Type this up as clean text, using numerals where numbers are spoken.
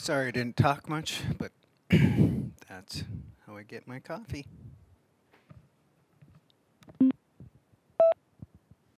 Sorry I didn't talk much, but that's how I get my coffee.